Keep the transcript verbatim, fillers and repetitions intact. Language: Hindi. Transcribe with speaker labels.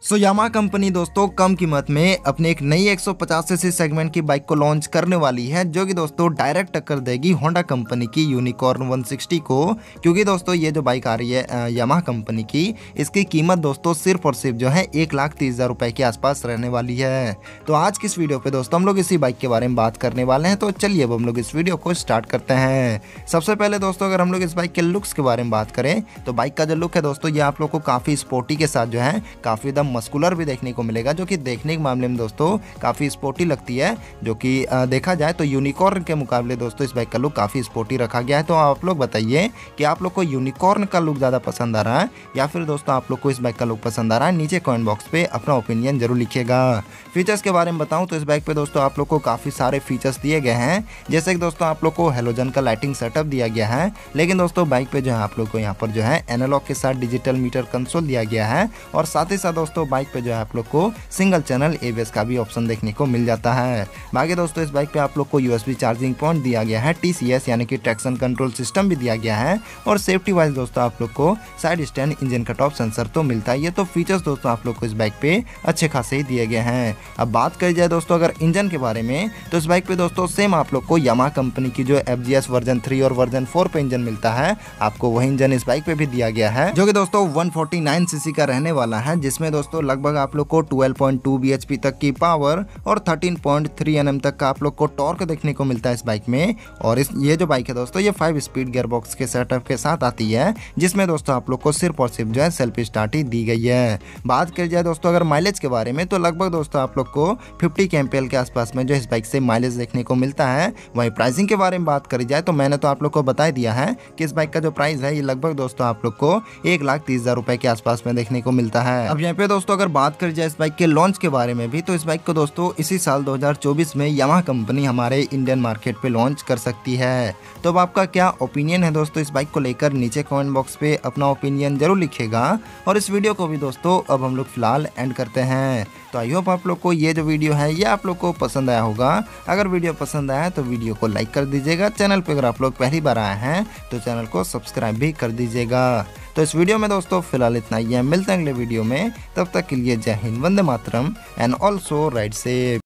Speaker 1: सो यामाहा कंपनी दोस्तों कम कीमत में अपने एक नई एक सौ पचास सीसी सेगमेंट की बाइक को लॉन्च करने वाली है, जो कि दोस्तों डायरेक्ट टक्कर देगी होंडा कंपनी की यूनिकॉर्न वन सिक्सटी को। क्योंकि दोस्तों ये जो बाइक आ रही है यामाहा कंपनी की, इसकी कीमत दोस्तों सिर्फ और सिर्फ जो है एक लाख तीस हज़ार रुपए के आसपास रहने वाली है। तो आज की इस वीडियो पे दोस्तों हम लोग इसी बाइक के बारे में बात करने वाले हैं। तो चलिए अब हम लोग इस वीडियो को स्टार्ट करते हैं। सबसे पहले दोस्तों अगर हम लोग इस बाइक के लुक्स के बारे में बात करें तो बाइक का जो लुक है दोस्तों ये आप लोग को काफ़ी स्पोर्टी के साथ जो है काफ़ी एकदम मस्कुलर भी देखने को मिलेगा, जो कि देखने के मामले में दोस्तों काफ़ी स्पोर्टी लगती है। जो कि देखा जाए तो यूनिकॉर्न के मुकाबले दोस्तों इस बाइक का लुक काफ़ी स्पोर्टी रखा गया है। तो आप लोग बताइए कि आप लोग को यूनिकॉर्न का लुक ज़्यादा पसंद आ रहा है या फिर दोस्तों आप लोग को इस बाइक का लुक पसंद आ रहा है। नीचे कमेंट बॉक्स पे अपना ओपिनियन जरूर लिखिएगा। फीचर्स के बारे में बताऊं तो इस बाइक पे दोस्तों आप लोग को काफ़ी सारे फीचर्स दिए गए हैं, जैसे कि दोस्तों आप लोग को हेलोजन का लाइटिंग सेटअप दिया गया है। लेकिन दोस्तों बाइक पे जो है आप लोग को यहाँ पर जो है एनालॉग के साथ डिजिटल मीटर कंसोल दिया गया है, और साथ ही साथ दोस्तों बाइक पे जो है आप लोग को सिंगल चैनल एबीएस का भी ऑप्शन देखने को मिल जाता है। बाकी दोस्तों इस बाइक पे आप लोग को यूएसबी चार्जिंग पॉइंट दिया गया है, टीसीएस यानी कि ट्रैक्शन कंट्रोल सिस्टम भी दिया गया है, और सेफ्टी वाइज दोस्तों आप लोग को side stand engine cut off sensor तो मिलता ही है। तो फीचर्स दोस्तों आप लोग को इस बाइक पे अच्छे खासे ही दिए गए हैं। अब बात करी जाए दोस्तों अगर इंजन के बारे में, तो इस बाइक पे दोस्तों सेम आप लोग को यामाहा कंपनी की जो एफजीएस वर्जन थ्री और वर्जन फोर पे इंजन मिलता है, आपको वही इंजन इस बाइक पे भी दिया गया है, जो कि दोस्तों वन फोर्टी नाइन सीसी का रहने वाला है, जिसमें दोस्तों लगभग आप लोग को ट्वेल्व पॉइंट टू बीएचपी तक की पावर और थर्टीन पॉइंट थ्री एनएम तक का आप लोग को टॉर्क देखने को मिलता है इस बाइक में। और इस ये जो बाइक है दोस्तों ये फाइव स्पीड गियर बॉक्स के सेटअप के साथ आती है, जिसमें दोस्तों आप लोग को सिर्फ और सिर्फ जो है सेल्फ स्टार्ट ही दी गई है। बात करी जाए दोस्तों अगर माइलेज के बारे में, तो लगभग दोस्तों आप लोग को फिफ्टी केएमपीएल के आसपास में जो इस बाइक से माइलेज देखने को मिलता है। वहीं प्राइसिंग के बारे में बात करी जाए तो मैंने तो आप लोग को बता दिया है कि इस बाइक का जो प्राइस है ये लगभग दोस्तों आप लोग को एक लाख तीस हजार रुपए के आसपास में देखने को मिलता है। अब यहाँ पे दोस्तों अगर बात करी जाए इस बाइक के लॉन्च के बारे में भी, तो इस बाइक को दोस्तों इसी साल दो हज़ार चौबीस में यामाहा कंपनी हमारे इंडियन मार्केट पे लॉन्च कर सकती है। तो अब आपका क्या ओपिनियन है दोस्तों इस बाइक को लेकर, नीचे कमेंट बॉक्स पे अपना ओपिनियन जरूर लिखिएगा। और इस वीडियो को भी दोस्तों अब हम लोग फिलहाल एंड करते हैं। तो आई होप आप लोग को ये जो वीडियो है ये आप लोग को पसंद आया होगा। अगर वीडियो पसंद आया तो वीडियो को लाइक कर दीजिएगा। चैनल पे अगर आप लोग पहली बार आए हैं तो चैनल को सब्सक्राइब भी कर दीजिएगा। तो इस वीडियो में दोस्तों फिलहाल इतना ही है, मिलते हैं अगले वीडियो में। तब तक के लिए जय हिंद, वंदे मातरम एंड ऑल्सो राइड सेफ।